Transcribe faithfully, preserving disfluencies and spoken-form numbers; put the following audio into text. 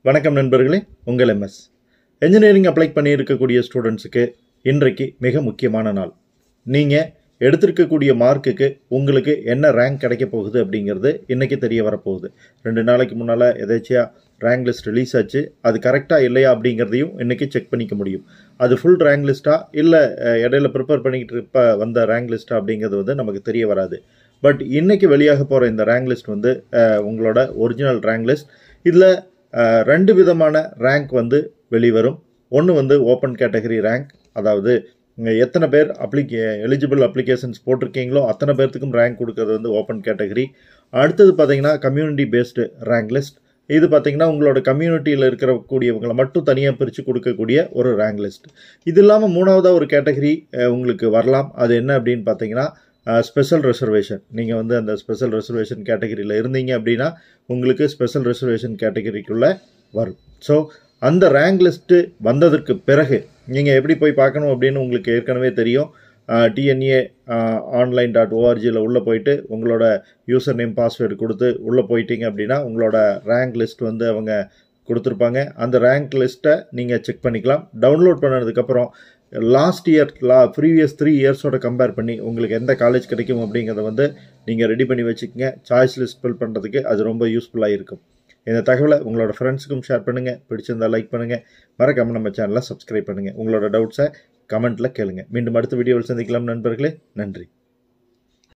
வணக்கம் நண்பர்களே, உங்கள் எம்எஸ் என்ஜினியரிங் அப்ளை பண்ணியிருக்கக்கூடிய ஸ்டூடெண்ட்ஸுக்கு இன்றைக்கு மிக முக்கியமான நாள். நீங்கள் எடுத்திருக்கக்கூடிய மார்க்குக்கு உங்களுக்கு என்ன ரேங்க் கிடைக்க போகுது அப்படிங்கிறது இன்றைக்கி தெரிய வரப்போகுது. ரெண்டு நாளைக்கு முன்னால் எதாச்சியாக ரேங்க் லிஸ்ட் ரிலீஸ் ஆச்சு. அது கரெக்டாக இல்லையா அப்படிங்கிறதையும் இன்றைக்கி செக் பண்ணிக்க முடியும். அது ஃபுல் ரேங்க் லிஸ்ட்டாக இல்லை இடையில ப்ரிப்பேர் பண்ணிக்கிட்டு இருப்ப வந்த ரேங்க் லிஸ்ட்டாக அப்படிங்கிறது வந்து நமக்கு தெரிய வராது. பட் இன்றைக்கி வெளியாக போகிற இந்த ரேங்க் லிஸ்ட் வந்து உங்களோட ஒரிஜினல் ரேங்க் லிஸ்ட். இதில் ரெண்டு விதமான ரேங்க் வந்து வெளிவரும். ஒன்று வந்து ஓப்பன் கேட்டகரி ரேங்க், அதாவது எத்தனை பேர் அப்ளிகே எலிஜிபிள் அப்ளிகேஷன்ஸ் போட்டிருக்கீங்களோ அத்தனை பேர்த்துக்கும் ரேங்க் கொடுக்கறது வந்து ஓப்பன் கேட்டகரி. அடுத்தது பார்த்தீங்கன்னா கம்யூனிட்டி பேஸ்டு ரேங்க் லிஸ்ட். இது பார்த்தீங்கன்னா உங்களோட கம்யூனிட்டியில் இருக்கிறக்கூடியவங்களை மட்டும் தனியாக பிரித்து கொடுக்கக்கூடிய ஒரு ரேங்க் லிஸ்ட். இது இல்லாமல் மூணாவதாக ஒரு கேட்டகரி உங்களுக்கு வரலாம். அது என்ன அப்படின்னு பார்த்தீங்கன்னா ஸ்பெஷல் ரிசர்வேஷன். நீங்கள் வந்து அந்த ஸ்பெஷல் ரிசர்வேஷன் கேட்டகரியில் இருந்தீங்க அப்படின்னா உங்களுக்கு ஸ்பெஷல் ரிசர்வேஷன் கேட்டகரிக்குள்ளே வரும். ஸோ அந்த ரேங்க் லிஸ்ட்டு வந்ததற்கு பிறகு நீங்கள் எப்படி போய் பார்க்கணும் அப்படின்னு உங்களுக்கு ஏற்கனவே தெரியும். டிஎன்ஏ ஆன்லைன் டாட் ஓஆர்ஜியில் உள்ளே போயிட்டு உங்களோட யூசர் நேம் பாஸ்வேர்டு கொடுத்து உள்ளே போயிட்டீங்க அப்படின்னா உங்களோட ரேங்க் லிஸ்ட் வந்து அவங்க கொடுத்துருப்பாங்க. அந்த ரேங்க் லிஸ்ட்டை நீங்கள் செக் பண்ணிக்கலாம். டவுன்லோட் பண்ணதுக்கப்புறம் லாஸ்ட் இயர் லா ப்ரீவியஸ் த்ரீ இயர்ஸோட கம்பேர் பண்ணி உங்களுக்கு எந்த காலேஜ் கிடைக்கும் அப்படிங்கிறத வந்து நீங்கள் ரெடி பண்ணி வச்சுக்கோங்க. சாய்ஸ் லிஸ்ட் ஃபில் பண்ணுறதுக்கு அது ரொம்ப யூஸ்ஃபுல்லாக இருக்கும். இந்த தகவலை உங்களோட ஃப்ரெண்ட்ஸுக்கும் ஷேர் பண்ணுங்கள். பிடிச்சிருந்தால் லைக் பண்ணுங்கள். மறக்காமல் நம்ம சேனலை சப்ஸ்கிரைப் பண்ணுங்கள். உங்களோட டவுட்ஸை கமெண்ட்டில் கேளுங்க. மீண்டும் அடுத்த வீடியோவில் சந்திக்கலாம் நண்பர்களே. நன்றி.